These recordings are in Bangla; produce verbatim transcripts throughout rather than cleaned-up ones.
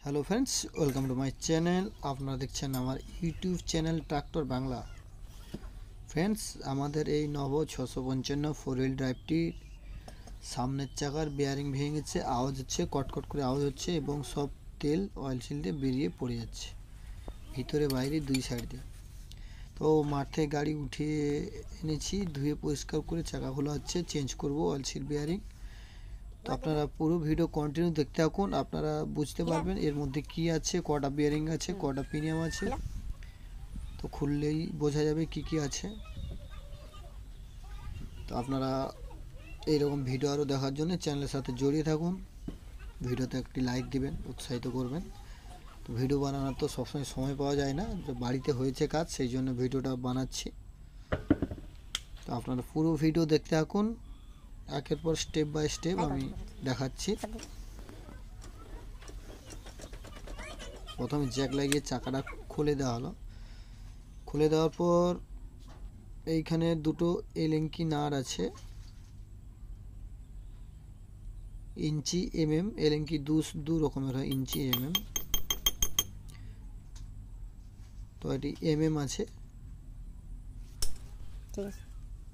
Hello friends, welcome to my channel. আপনারা দেখছেন আমার YouTube channel tractor Bangla. Friends, আমাদের এই নব ছশো পঞ্চান্ন ফোর হুইল ড্রাইভটির সামনের চাকার বেয়ারিং ভেঙে গেছে, আওয়াজ হচ্ছে, কটকট করে আওয়াজ হচ্ছে এবং সব তেল অয়েল সিল দিয়ে বেরিয়ে পড়ে যাচ্ছে ভিতরে বাইরে দুই সাইড দিয়ে। তো মাঠ থেকে গাড়ি উঠিয়ে এনেছি, ধুয়ে পরিষ্কার করে চাকা খোলা হচ্ছে, চেঞ্জ করব অয়েল সিল বেয়ারিং। তো আপনারা পুরো ভিডিও কন্টিনিউ দেখতে থাকুন, আপনারা বুঝতে পারবেন এর মধ্যে কি আছে, কটা বিয়ারিং আছে, কটা প্রিমিয়াম আছে। তো খুললেই বোঝা যাবে কি কি আছে। তো আপনারা এইরকম ভিডিও আরও দেখার জন্য চ্যানেলের সাথে জড়িয়ে থাকুন, ভিডিওতে একটি লাইক দিবেন, উৎসাহিত করবেন। তো ভিডিও বানানোর তো সবসময় সময় পাওয়া যায় না, বাড়িতে হয়েছে কাজ, সেই জন্য ভিডিওটা বানাচ্ছি। তো আপনারা পুরো ভিডিও দেখতে থাকুন, একের পর স্টেপ বাই স্টেপ আমি দেখাচ্ছি। প্রথমে জ্যাক লাগিয়ে চাকাটা খুলে দেওয়া হলো। খুলে দেওয়ার পর এইখানে দুটো এলেঙ্কি নাট আছে, ইঞ্চি এম এম। এলেঙ্কি দু দু রকমের হয়, ইঞ্চি এম এম। তো এটি এম এম আছে। ঠিক আছে,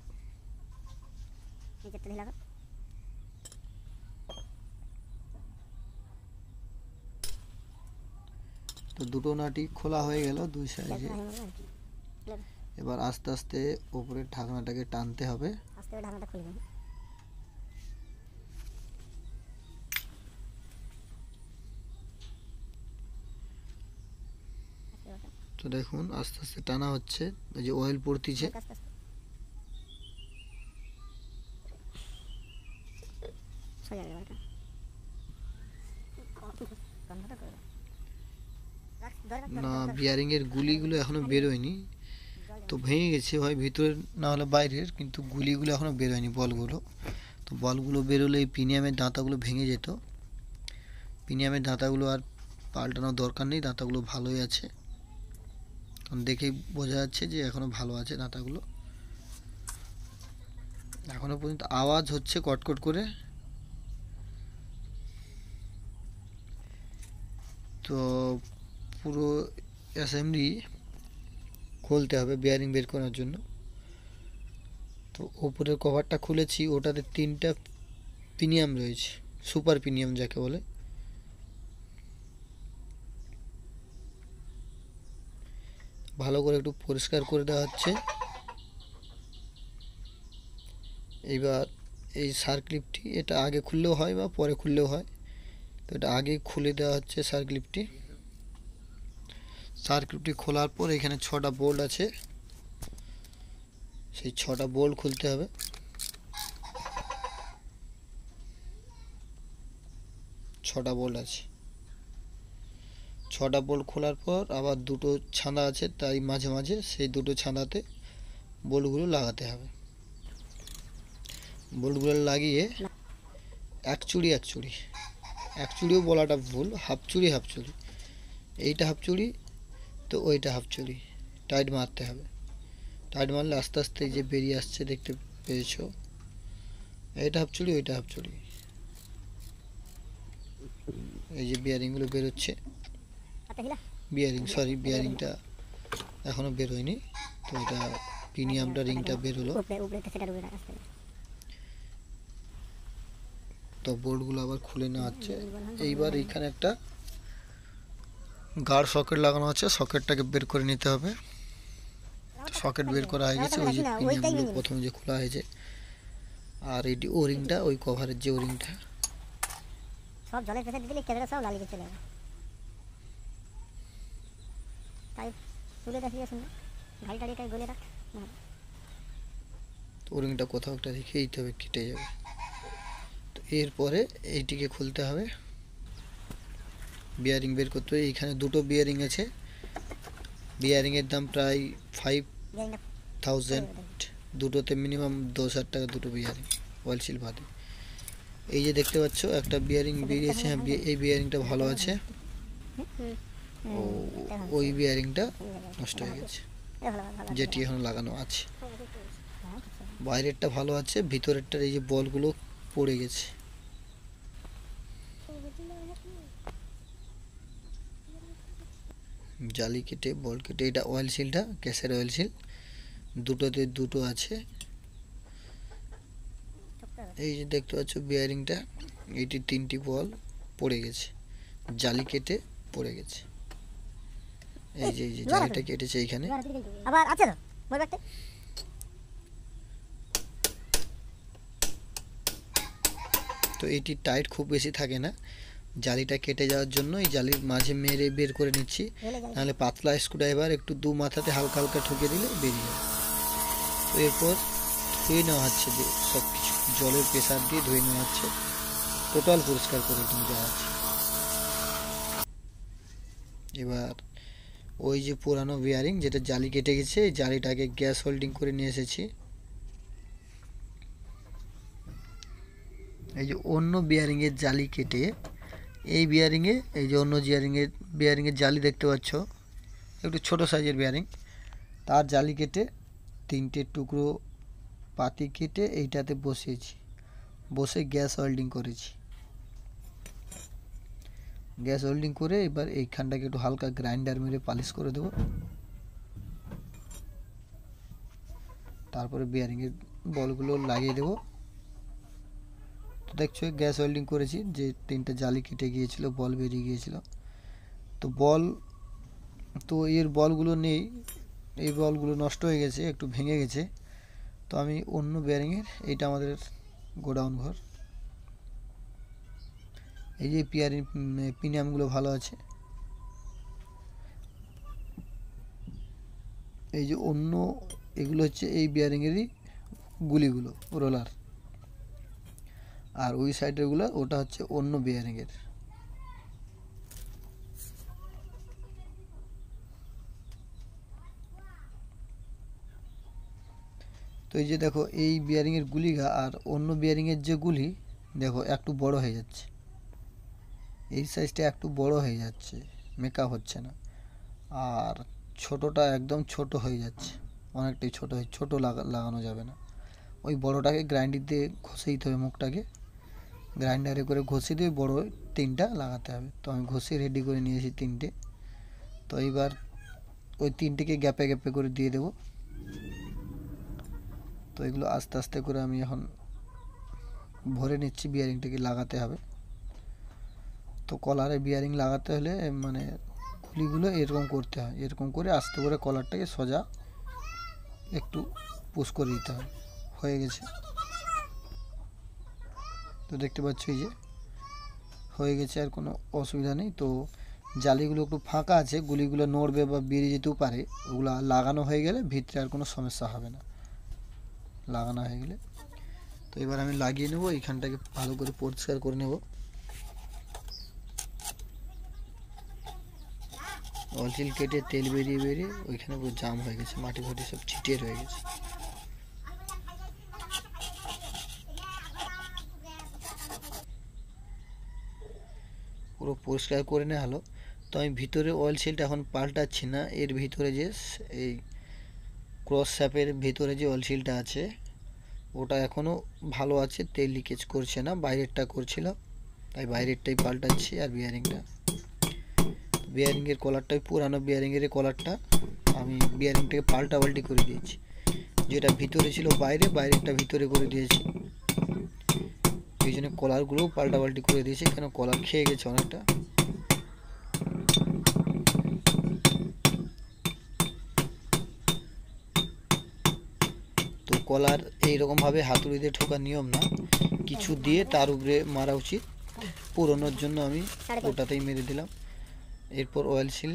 তো দুটো নাটই খোলা হয়ে গেল দুই সাইডে। এবার আস্তে আস্তে উপরের ঢাকনাটাকে টানতে হবে। আস্তে করে ঢাকনাটা খুলবেন। তো দেখুন আস্তে আস্তে টানা হচ্ছে, এই যে অয়েল পড়তিছে। না, বিয়ারিং এর গুলিগুলো এখনো বেরোয়নি, তো ভেঙে গেছে, হয় ভিতরের না হলে বাইরের, কিন্তু গুলিগুলো এখনো বেরোয়নি, বলগুলো। তো বলগুলো বেরোলে এই প্রিমিয়ামের দাঁতাগুলো ভেঙে যেত। প্রিমিয়ামের দাঁতাগুলো আর পাল্টানোর দরকার নেই, দাঁতাগুলো ভালোই আছে, কারণ দেখেই বোঝা যাচ্ছে যে এখনো ভালো আছে দাঁতাগুলো। এখনো পর্যন্ত আওয়াজ হচ্ছে কটকট করে। তো পুরো অ্যাসেম্বলি খুলতে হবে বেয়ারিং বের করার জন্য। তো উপরের কভারটা খুলেছি, ওটাতে তিনটা প্রিমিয়াম রয়েছে, সুপার প্রিমিয়াম যাকে বলে। ভালো করে একটু পরিষ্কার করে দেওয়া হচ্ছে। এইবার এই সার্ক্লিপটি, এটা আগে খুললেও হয় বা পরে খুললেও হয়, তো এটা আগে খুলে দেওয়া হচ্ছে সার্ক্লিপটি। সার্ক্লিপটি খোলার পর এখানে ছটা বোল্ট আছে, সেই ছটা বোল্ট খুলতে হবে। ছটা বোল্ট আছে, ছটা বোল্ট খোলার পর আবার দুটো ছাঁদা আছে, তাই মাঝে মাঝে সেই দুটো ছাঁদাতে বোল্টগুলো লাগাতে হবে। বোল্টগুলো লাগিয়ে এক চুড়ি এক চুড়ি, এক চুড়িও বলাটা ভুল, হাফ চুড়ি হাফ চুড়ি, এইটা হাফ চুড়ি তো ওইটা হাফ চুড়ি টাইট মারতে হবে। টাইট মারলে আস্তে আস্তে যে বেরিয়ে আসছে, দেখতে পেয়েছো, এইটা হাফ চুড়ি ওইটা হাফ চুড়ি, এই যে বিয়ারিংগুলো বেরোচ্ছে। বিয়ারিং সরি বিয়ারিংটা এখনো বেরোয়নি, তো এটা প্রিমিয়ামটা রিংটা বেরোলো। তো বোল্টগুলো আবার খুলে নেওয়া হচ্ছে। এইবার এইখানে একটা গার্ড সকেট লাগানো আছে, সকেটটাকে বের করে নিতে হবে। সকেট বের করা হয়ে গেছে, ওই যে প্রিমিয়ামগুলো প্রথমে যে খোলা হয়েছে, আর এটি ও রিংটা, ওই কভারের যে ও রিংটা, সব জলের প্রেসার দিলে ক্যামেরা সব লালিয়ে চলে যাবে, তাই তুলে দেখিয়ে শুনবে গাড়ি টাড়ি কাই গলে রাখ। তো ও রিংটা কোথাও একটা রেখে দিতে হবে, কেটে যাবে। তো এরপরে এইটিকে খুলতে হবে, বিয়ারিং বের করতে হবে। এইখানে দুটো বিয়ারিং আছে, বিয়ারিংয়ের দাম প্রায় ফাইভ থাউজেন্ড, দুটোতে মিনিমাম দশ হাজার টাকা দুটো বিয়ারিং, অয়েল সিল বাদে। এই যে দেখতে পাচ্ছ একটা বিয়ারিং বেরিয়েছে, হ্যাঁ এই বিয়ারিংটা ভালো আছে, ও ওই বিয়ারিংটা নষ্ট হয়ে গেছে, যেটি এখন লাগানো আছে। বাইরেরটা ভালো আছে, ভিতরেরটার এই যে বলগুলো পড়ে গেছে। জালি কেটে বল কেটে এটা অয়েল সিলটা গ্যাসের অয়েল সিল দুটোতে দুটো আছে। এই যে দেখতে পাচ্ছ বিয়ারিংটা, এটি তিনটি বল পড়ে গেছে, জালি কেটে পড়ে গেছে। এই যে এই যে জালিটা কেটেছে এইখানে। আবার আছে না বল ব্যাগটা। তো এটি টাইট খুব বেশি থাকে না, জালিটা কেটে যাওয়ার জন্য এই জালির মাঝে মেরে বের করে নিচ্ছি, নাহলে পাতলা স্ক্রুড্রাইভার একটু দু মাথাতে হালকা হালকা ঠুকে দিলে বেরিয়ে যাবে। তো এরপর ধুয়ে নেওয়া হচ্ছে, যে সব কিছু জলের প্রেসার দিয়ে ধুয়ে নেওয়া হচ্ছে, টোটাল পরিষ্কার করে নিয়ে যাওয়া হচ্ছে। এবার ওই যে পুরানো বিয়ারিং যেটা জালি কেটে গেছে, এই জালিটাকে গ্যাস হোল্ডিং করে নিয়ে এসেছি। এই যে অন্য বিয়ারিংয়ের জালি কেটে এই বিয়ারিংয়ে, এই যে অন্য বিয়ারিংয়ের বিয়ারিংয়ের জালি দেখতে পাচ্ছ, একটু ছোট সাইজের বিয়ারিং, তার জালি কেটে তিনটে টুকরো পাতি কেটে এইটাতে বসিয়েছি, বসে গ্যাস হোল্ডিং করেছি। গ্যাস হোল্ডিং করে এবার এইখানটাকে একটু হালকা গ্রাইন্ডার মেরে পালিশ করে দেব। তারপরে বিয়ারিংয়ের বলগুলো লাগিয়ে দেব। তো দেখছো গ্যাস ওয়েল্ডিং করেছি, যে তিনটে জালি কেটে গিয়েছিল, বল বেরিয়ে গিয়েছিল। তো বল তো এর বলগুলো নেই, এই বলগুলো নষ্ট হয়ে গেছে, একটু ভেঙে গেছে। তো আমি অন্য বিয়ারিংয়ের, এইটা আমাদের গোডাউন ঘর, এই যে পিয়ারিং পিনিয়ামগুলো ভালো আছে। এই যে অন্য এগুলো হচ্ছে এই বিয়ারিংয়েরই গুলিগুলো, রোলার, আর ওই সাইডেরগুলো ওটা হচ্ছে অন্য বিয়ারিংয়ের। তো এই যে দেখো এই বিয়ারিংয়ের গুলিগা আর অন্য বিয়ারিংয়ের যে গুলি দেখো একটু বড় হয়ে যাচ্ছে, এই সাইজটা একটু বড় হয়ে যাচ্ছে, মেকআপ হচ্ছে না। আর ছোটটা একদম ছোট হয়ে যাচ্ছে, অনেকটাই ছোট হয়ে ছোট লাগানো যাবে না, ওই বড়টাকে গ্রাইন্ডার দিয়ে ঘষে দিতে হবে, মুখটাকে গ্রাইন্ডারে করে ঘষে দিয়ে বড় তিনটা লাগাতে হবে। তো আমি ঘষে রেডি করে নিয়েছি তিনটে। তো এইবার ওই তিনটেকে গ্যাপে গ্যাপে করে দিয়ে দেব। তো এগুলো আস্তে আস্তে করে আমি এখন ভরে নিচ্ছি, বিয়ারিংটাকে লাগাতে হবে। তো কলারে বিয়ারিং লাগাতে হলে মানে গুলিগুলো এরকম করতে হয়, এরকম করে আস্তে করে কলারটাকে সোজা একটু পুশ করে দিতে হয়। হয়ে গেছে, তো দেখতে পাচ্ছ এই যে হয়ে গেছে, আর কোনো অসুবিধা নেই। তো জালিগুলো একটু ফাঁকা আছে, গুলিগুলো নড়বে বা বেরিয়ে যেতেও পারে, ওগুলো লাগানো হয়ে গেলে ভিতরে আর কোনো সমস্যা হবে না, লাগানো হয়ে গেলে। তো এবার আমি লাগিয়ে নেব, এইখানটাকে ভালো করে পরিষ্কার করে নেব। অয়েল কেটে তেল বেরিয়ে বেরিয়ে ওইখানে পুরো জাম হয়ে গেছে, মাটি ফাটি সব ছিটিয়ে রয়ে গেছে। পুরো পরিষ্কার করে নেওয়া হলো। তো আমি ভিতরে অয়েল সিলটা এখন পাল্টাচ্ছি না, এর ভিতরে যে এই ক্রস শ্যাপের ভিতরে যে অয়েল সিলটা আছে ওটা এখনও ভালো আছে, তেল লিকেজ করছে না, বাইরেরটা করছিল, তাই বাইরেরটাই পাল্টাচ্ছি। আর বিয়ারিংটা, বিয়ারিংয়ের কলারটাই পুরানো বিয়ারিংয়ের কলারটা আমি বিয়ারিংটাকে পাল্টা পাল্টি করে দিয়েছি, যেটা ভিতরে ছিল বাইরে, বাইরেরটা ভিতরে করে দিয়েছি। এই জন্য কলারগুলোও পাল্টা পাল্টি করে দিয়েছি, কেন কলার খেয়ে গেছে অনেকটা। তো কলার এইরকমভাবে হাতুড়ি দিয়ে ঠোকার নিয়ম না, কিছু দিয়ে তার উপরে মারা উচিত। পুরোনোর জন্য আমি ওটাতেই মেরে দিলাম। এরপর অয়েল সিল,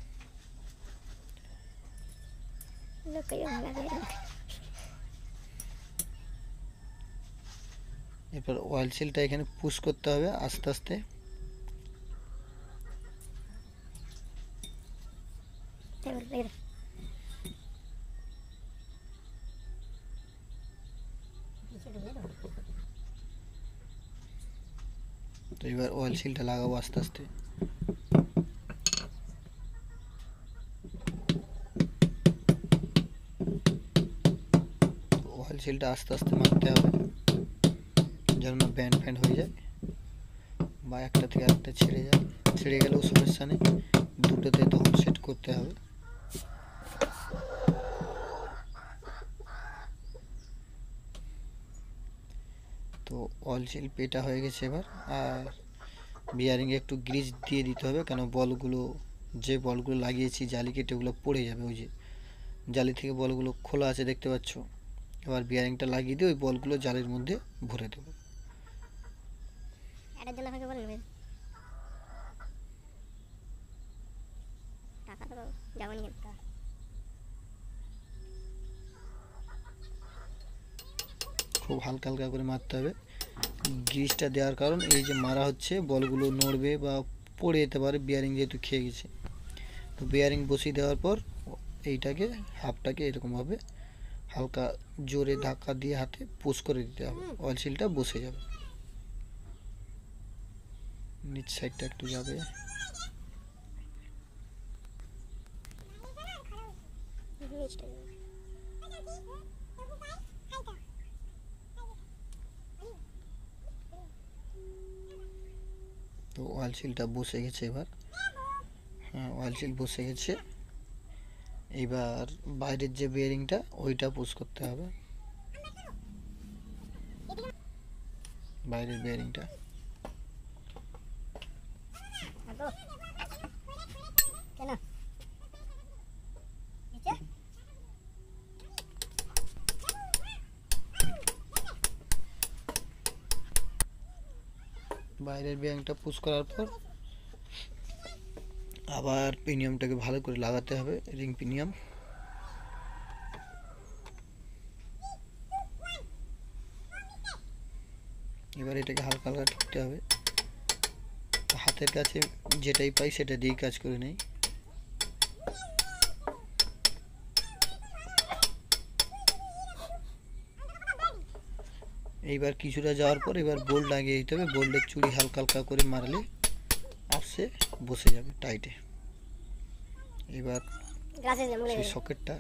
এরপর অয়েল সিলটা এখানে পুশ করতে হবে আস্তে আস্তে। তো এবার অয়েল সিলটা লাগাবো আস্তে আস্তে। অয়েল সিলটা আস্তে আস্তে মারতে হবে যেন না ব্যান্ড ফ্যান্ড হয়ে যায় বা একটা থেকে আরেকটা ছেড়ে যায়, ছেড়ে গেলেও সমস্যা নেই, দুটোতে তখন সেট করতে হবে। তো অয়েল সিল পেটা হয়ে গেছে এবার। আর বিয়ারিংয়ে একটু গ্রিজ দিয়ে দিতে হবে, কেন বলগুলো যে বলগুলো লাগিয়েছি জালি কেটে ওগুলো পড়ে যাবে। ওই যে জালি থেকে বলগুলো খোলা আছে দেখতে পাচ্ছ। এবার বিয়ারিংটা লাগিয়ে দিয়ে ওই বলগুলো জালির মধ্যে ভরে দেবো। এটার জন্য আমাকে বলবেন টাকা তো যাবনি কিন্তু। খুব হালকা হালকা করে মারতে হবে। গ্রিজটা দেওয়ার কারণ এই যে মারা হচ্ছে বলগুলো নড়বে বা পড়ে যেতে পারে, বিয়ারিং যেহেতু খেয়ে গেছে। তো বিয়ারিং বসিয়ে দেওয়ার পর এইটাকে হাফটাকে এরকমভাবে হালকা জোরে ধাক্কা দিয়ে হাতে পুশ করে দিতে হবে, অয়েল সিলটা বসে যাবে। নিচ সাইডটা একটু যাবে। তো অয়েল সিলটা বসে গেছে এবার। হ্যাঁ, অয়েল সিল বসে গেছে। এবার বাইরের যে বিয়ারিংটা ওইটা পুশ করতে হবে, বাইরের বিয়ারিংটা। কেন বাইরের বিয়ারিংটা পুশ করার পর আবার পিনিয়ামটাকে ভালো করে লাগাতে হবে, রিং পিনিয়াম। এবার এটাকে হালকা হালকা ঠুকতে হবে। হাতের কাছে যেটাই পাই সেটা দিয়েই কাজ করে নেই। এইবার কিছুটা যাওয়ার পর এবার বোল্ট লাগিয়ে দিতে হবে। বোল্টের চুড়ি হালকা হালকা করে মারলে আপসে বসে যাবে টাইটে। এবার সেই সকেটটা,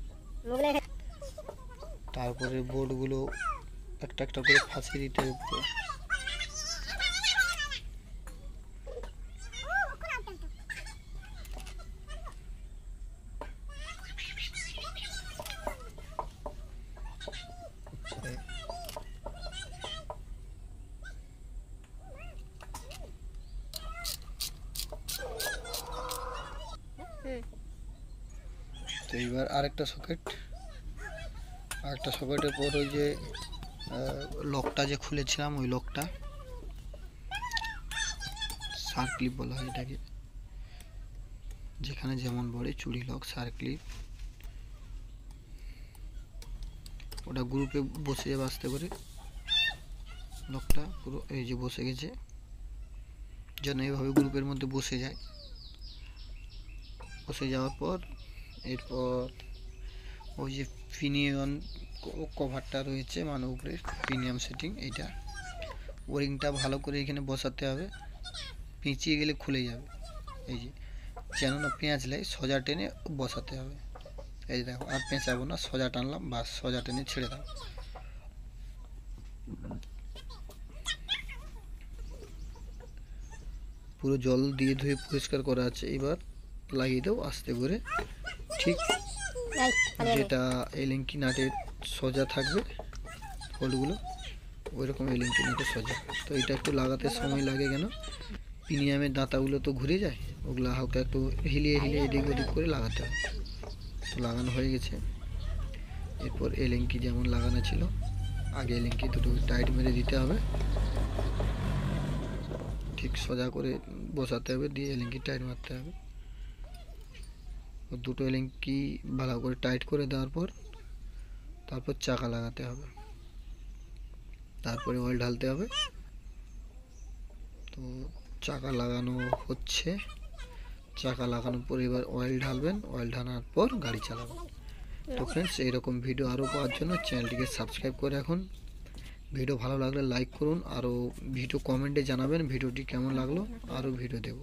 তারপরে বোর্ডগুলো একটা একটা করে ফাঁসিয়ে দিতে হবে। তো এইবার আরেকটা সকেট, আরেকটা সকেটের পর ওই যে লকটা যে খুলেছিলাম ওই লকটা, সার ক্লিপ বলা হয় এটাকে, যেখানে যেমন বলে চুড়ি লক, সার ক্লিপ, ওটা গ্রুপে বসে যাবে আস্তে করে। লকটা পুরো এই যে বসে গেছে, যেন এইভাবে গ্রুপের মধ্যে বসে যায়। বসে যাওয়ার পর এরপর ওই যে পিনিয়ন কভারটা রয়েছে মানে উপরে প্রিমিয়াম সেটিং, এইটা ওরিংটা ভালো করে এখানে বসাতে হবে। পেঁচিয়ে গেলে খুলে যাবে, এই যে যেন না পেঁচলে সোজা টেনে বসাতে হবে। এই দেখো, আর পেঁচাবো না, সোজা টানলাম, বাস সোজা টেনে ছেড়ে দাও। পুরো জল দিয়ে ধুয়ে পরিষ্কার করা আছে। এবার লাগিয়ে দাও আস্তে করে, ঠিক যেটা এলিঙ্কি নাটের সোজা থাকবে হোলগুলো, ওই রকম এলিঙ্কি নাটের সোজা। তো এটা একটু লাগাতে সময় লাগে, কেন প্রিমিয়ামের দাঁতাগুলো তো ঘুরে যায়, ওগুলো হালকা একটু হিলিয়ে হিলিয়ে এদিক ওদিক করে লাগাতে হয়। তো লাগানো হয়ে গেছে। এরপর এলিঙ্কি যেমন লাগানো ছিল আগে, এলিঙ্কি দুটো টাইট মেরে দিতে হবে, ঠিক সোজা করে বসাতে হবে, দিয়ে এলিঙ্কি টাইট মারতে হবে। দুটো এলিঙ্কি ভালো করে টাইট করে দেওয়ার পর তারপর চাকা লাগাতে হবে, তারপরে অয়েল ঢালতে হবে। তো চাকা লাগানো হচ্ছে, চাকা লাগানোর পর এবার অয়েল ঢালবেন, অয়েল ঢালার পর গাড়ি চালাবেন। তো ফ্রেন্ডস, এইরকম ভিডিও আরও পাওয়ার জন্য চ্যানেলটিকে সাবস্ক্রাইব করে রাখুন। ভিডিও ভালো লাগলে লাইক করুন, আরও ভিডিও কমেন্টে জানাবেন ভিডিওটি কেমন লাগলো, আরও ভিডিও দেব।